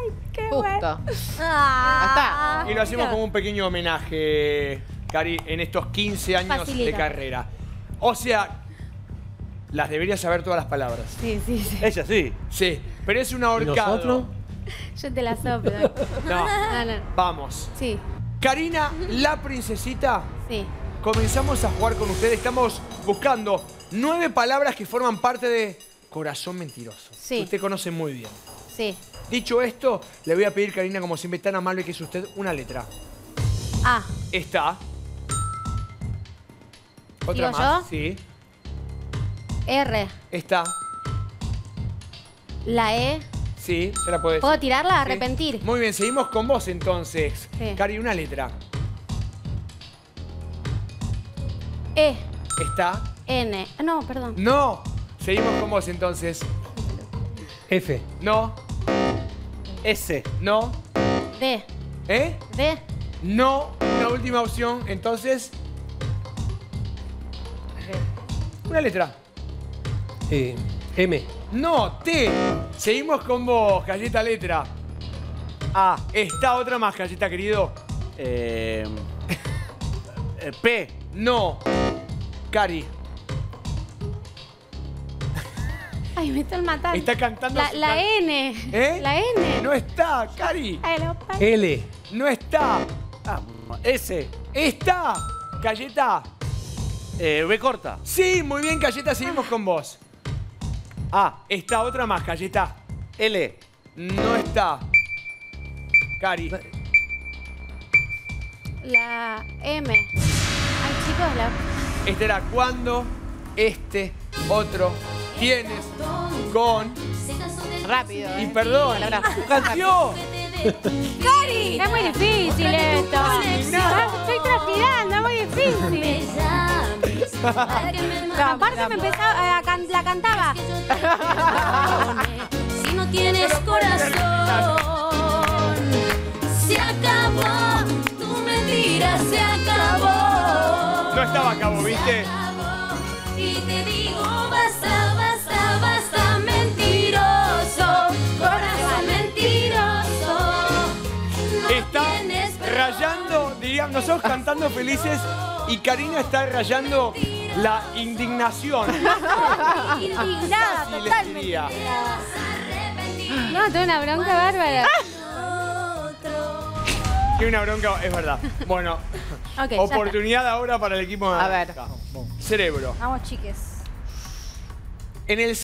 Qué Justo. bueno. Ah, Y lo hacemos como un pequeño homenaje, Cari, en estos 15 años Facilito. de carrera. O sea, las deberías saber todas las palabras. Sí, sí, sí. Ella sí. Sí, pero es un ahorcado. nosotros? Yo te la soplo. No, No. vamos. Sí, Karina, la princesita, sí. comenzamos a jugar con ustedes. Estamos buscando 9 palabras que forman parte de Corazón Mentiroso. Sí. Que usted conoce muy bien. Sí. Dicho esto, le voy a pedir, Karina, como siempre, tan amable que es usted, una letra. A. Está. Otra ¿Digo más. yo? Sí. R. Está. La E. Sí, se la puede decir. ¿Puedo tirarla? Sí. Arrepentir. Muy bien, seguimos con vos entonces. Sí. Cari, una letra. E. Está. N. No, perdón. No. Seguimos con vos entonces. F. No. S. No. D. ¿Eh? D. No. Una última opción. Entonces. Una letra. M. No. T. Seguimos con vos, Galleta letra. A. Está otra más, Galleta querido. P. No. Cari. Ay, me están matando. Está cantando. La N. ¿Eh? La N. No está, Cari. Ay, lo- L. No está. S. Está. Galleta. B corta. Sí, muy bien, Galleta, seguimos con vos. A. Está otra más, Galleta. L. No está. Cari. La M. Ay, chicos, la... Este era cuando, otro, tienes, con, Rápido. y perdón. ¡Canción! ¡Cari! Es muy difícil esto. Estoy transpirando, es muy difícil. Aparte me empezaba, la cantaba. Si no tienes corazón, se acabó. Tu mentira se acabó. No estaba a cabo, ¿viste? Y te digo, basta, basta, basta, mentiroso, corazón mentiroso. No Está tienes rayando, digamos, nosotros cantando felices y Karina está rayando la indignación. Indignada, Así les totalmente. diría. No, tengo una bronca bárbara. Tiene una bronca, es verdad. Bueno, Ok, ya está. oportunidad ahora para el equipo de A ver. Cerebro. Vamos, chiques. En el